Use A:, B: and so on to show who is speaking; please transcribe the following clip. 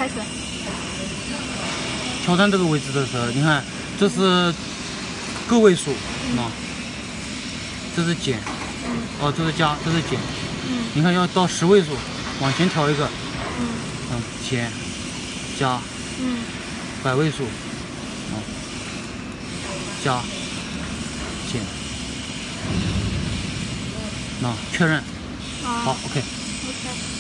A: 开始。
B: 挑战这个位置的时候，你看这是个位数啊，这是减，哦，这是加，这是减。你看要到10位数，往前调一个，减，加，100位数，加，减，确认，好 ，OK。